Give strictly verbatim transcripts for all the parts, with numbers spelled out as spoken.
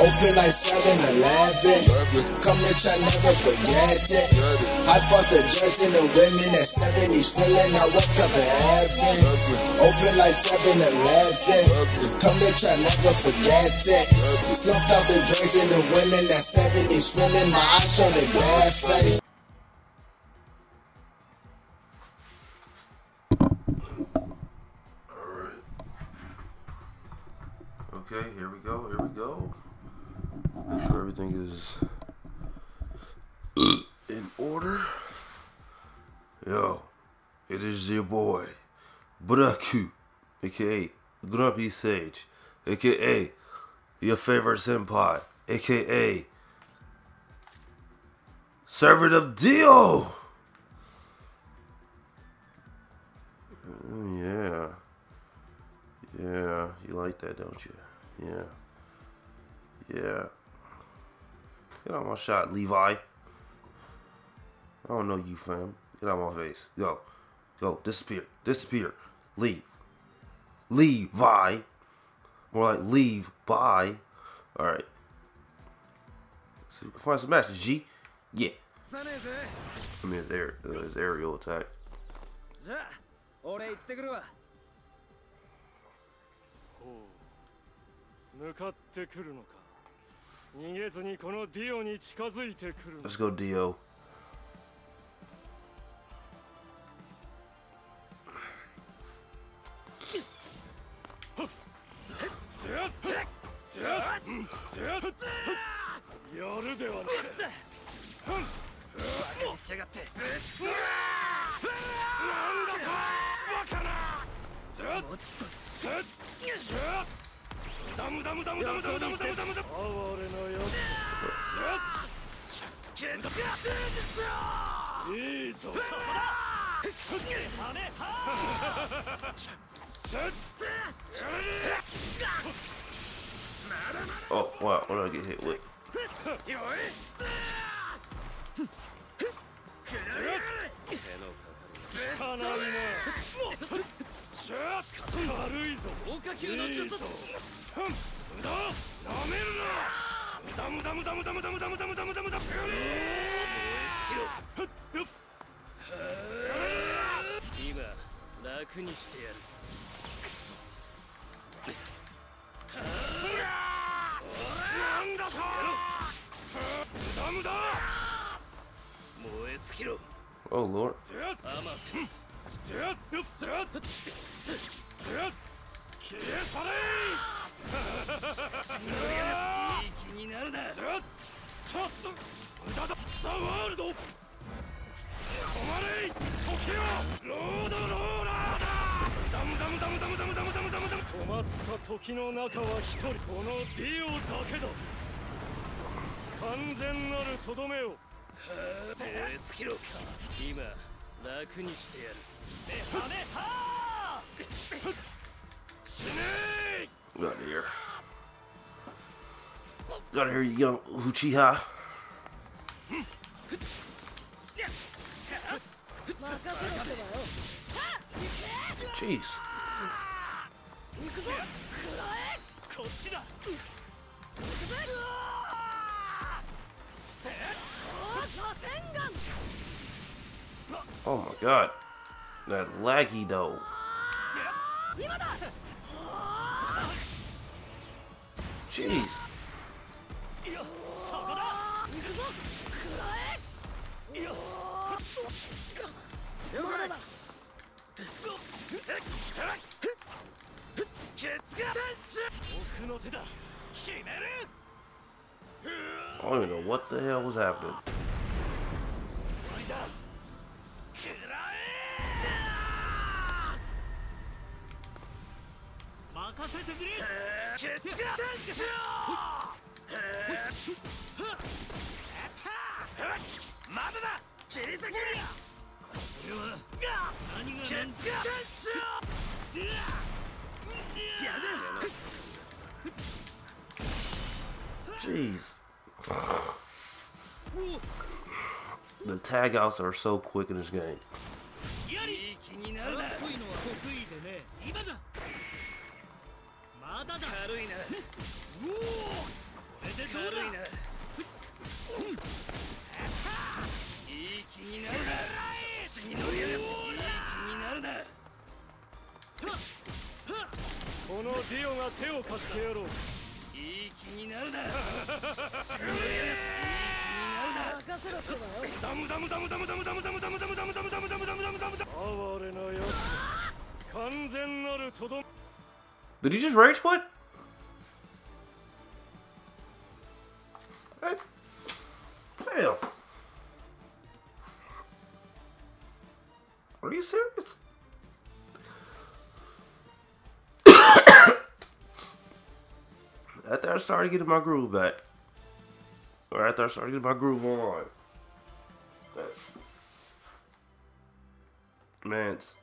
Open like seven eleven. Come to try, never forget it. I bought the jersey and the women at seventies feeling I woke up in heaven. Open like seven eleven. Come to try, never forget it. Slumped out the jersey and the women at seventies feeling my eyes show the bad face. Okay, here we go, here we go. Make sure everything is in order. Yo, it is your boy, Buraku, aka Grumpy Sage, aka your favorite senpai, aka Servant of Dio. Yeah. Yeah, you like that, don't you? Yeah. Yeah. Get out my shot, Levi. I don't know you, fam. Get out my face. Go. Go. Disappear. Disappear. Leave. Levi. More like leave. Bye. Alright. So we can find some matches, G. Yeah. I mean, his, air, uh, his aerial attack. 向かってくるのか。逃げずにこのディオに近づいてくる。 Let's go, Dio. Oh, wow, what did I get hit with? Oh Lord. Get out of here. Get out of here, you young Uchiha. Jeez. Oh my god. That laggy though. Jeez. I don't even know what the hell was happening. Jeez. The tag outs are so quick in this game. このディオが手を貸してやろう。いい気になるな。いい気になるな。任せろってばよ。ダムダムダムダムダムダムダムダムダムダムダムダムダムダムダムダムダム。哀れなやつ。完全なるとど。 Did he just rage quit? Hey. Damn. Are you serious? After I started getting my groove back, or after I started getting my groove online, man's,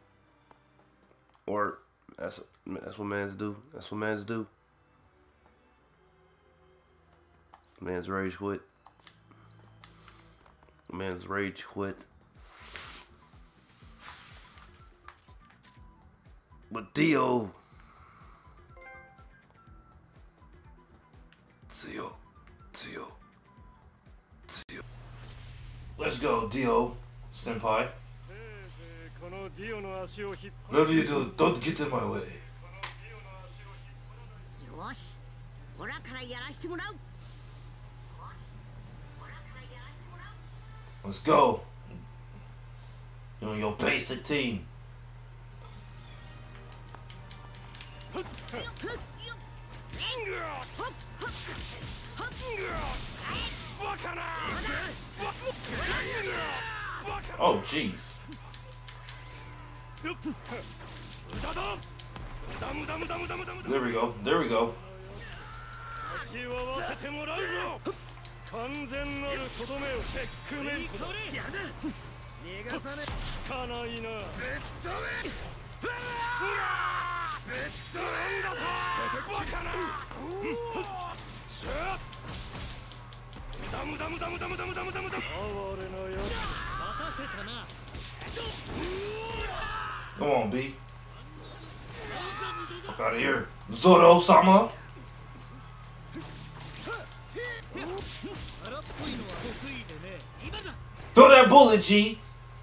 or that's that's what mans do. That's what mans do. Man's rage quit. Man's rage quit. But Dio. Dio. Dio. Dio. Let's go, Dio. Senpai. Whatever you do, don't get in my way. Let's go. You know your basic team. Oh, jeez. There we go. There we go. Come on, B. Fuck out of here. Zoro-sama. Throw that bullet, G.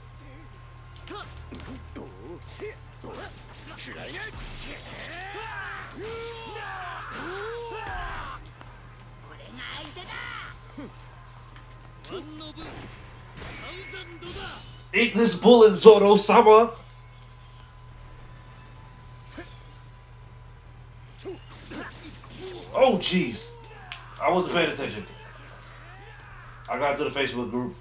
Eat this bullet, Zoro-sama. Oh, jeez. I wasn't paying attention. I got to the Facebook group.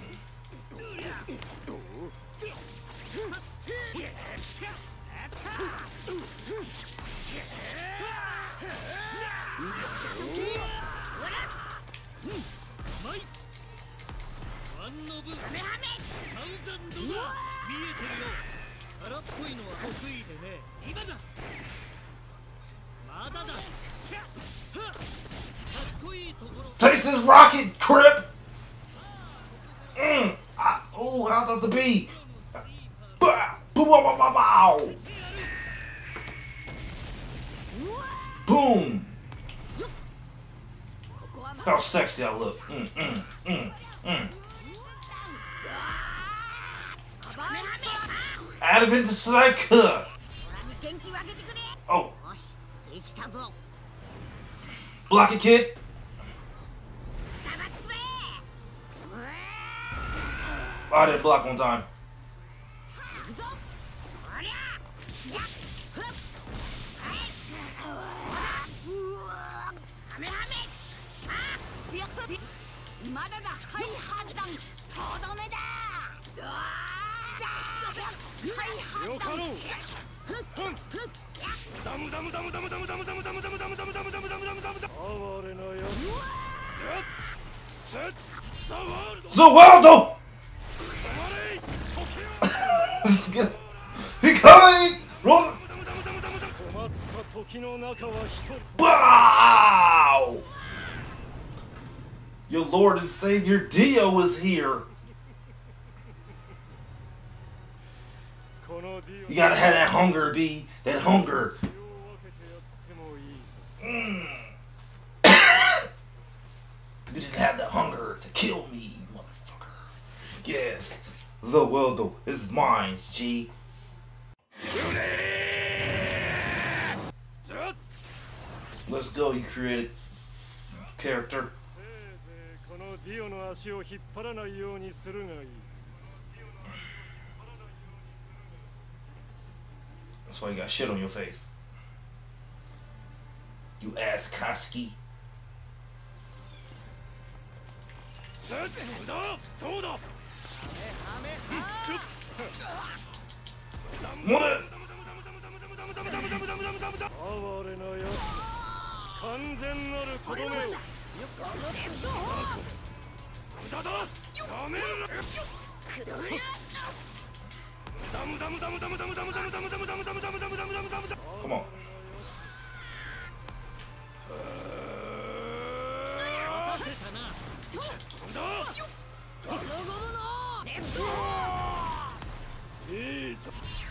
Taste this rocket, Crip! Mm. Ah, oh, how about the B? Bow, bow, bow, bow, bow. Boom! How sexy I look. Mm, mm, mm, mm. Advent Strike. Oh. Block it, kid. I didn't block one time. Zawaldo! He coming! Roll! Wow! Your Lord and Savior Dio is here. You gotta have that hunger, B. That hunger. Mm. The world is mine, G. Let's go, you created character. That's why you got shit on your face. You ass Koski. What? 完全なるとどめを。無駄だ。やめるな。ダムダムダムダムダムダムダムダムダムダムダムダムダムダムダムダムダム。 Come on. いいぞ。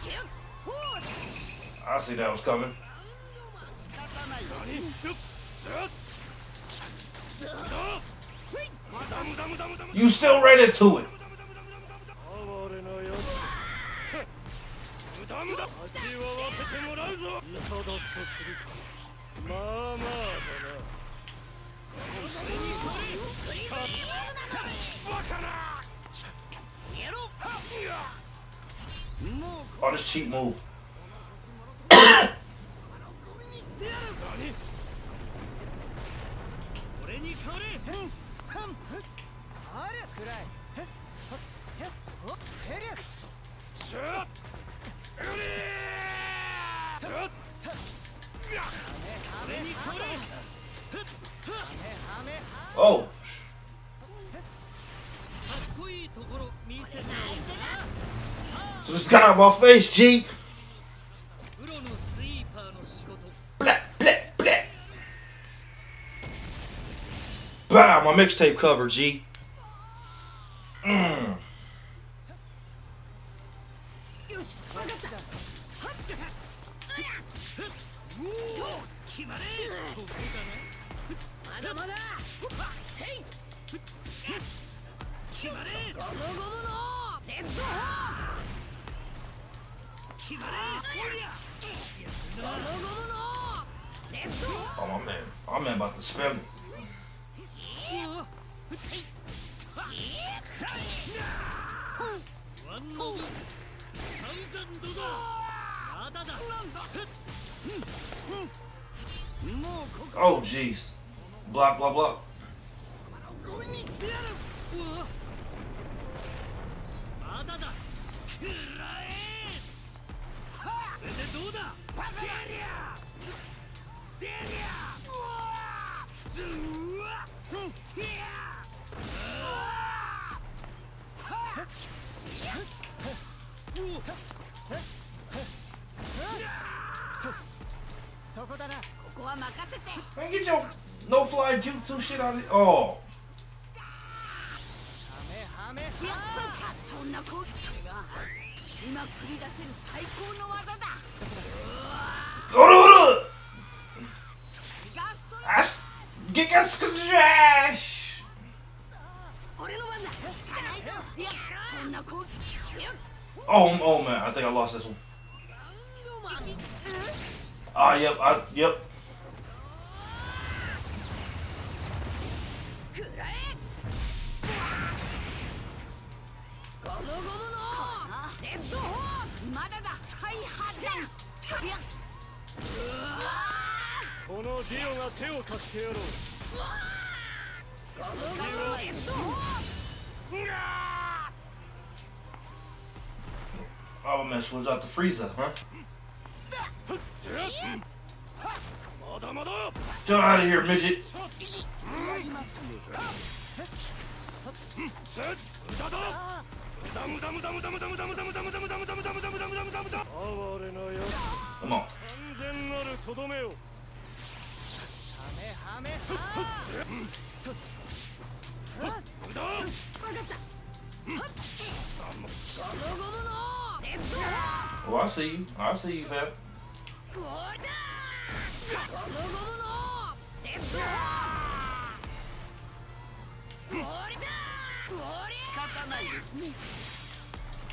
I see that was coming. You still ran into it. Oh, this cheap move. Oh. So this got out my face, G. Blah, blah, blah. Bow, my mixtape cover, G. Mm. Oh, my man. My man about to spam me. Oh, jeez. Block, block, block. Man, get your no-fly jutsu shit out of it. Oh. Get that trash. Oh, oh man, I think I lost this one. Ah, yep, I, yep. Oh man, switch out the freezer, huh? Get out of here, midget. Come on. Oh, I see you. I see you, fam.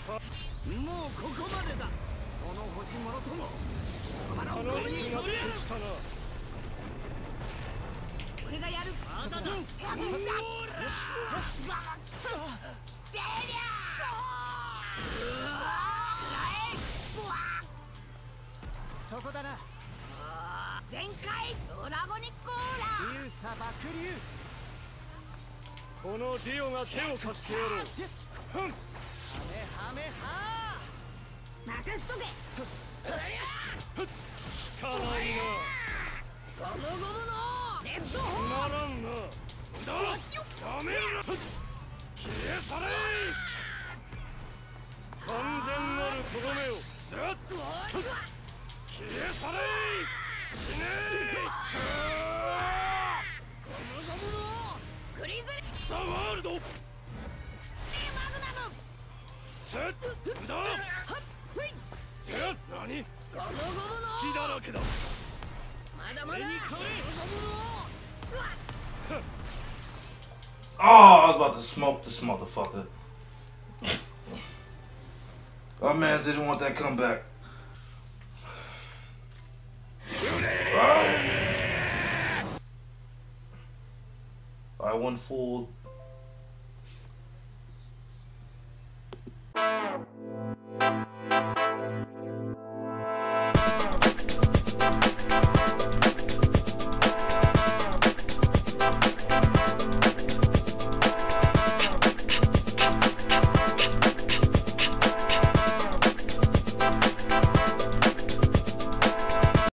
うここまでだ。この星もろとも貴様らを楽しくなってきたな。俺がやる。あだだ。ほら。そこだな。全開ドラゴニックオーラ。竜砂爆竜。このディオが手を貸してやろう。ふん。はめはめは。任せとけ。効かないな。ゴムゴムのレッドホー。つまらんな。だ。やめるな。消え去れ。完全なるとどめを。ずっと。消え去れ。死ね。ゴムゴムのグリズリー。ザワールド。マグナム。セットだ。え、何？ゴムゴムの好きだらけだ。まだまだ。ゴムゴムの。 Oh, I was about to smoke this motherfucker. Our man didn't want that comeback. Alright, one full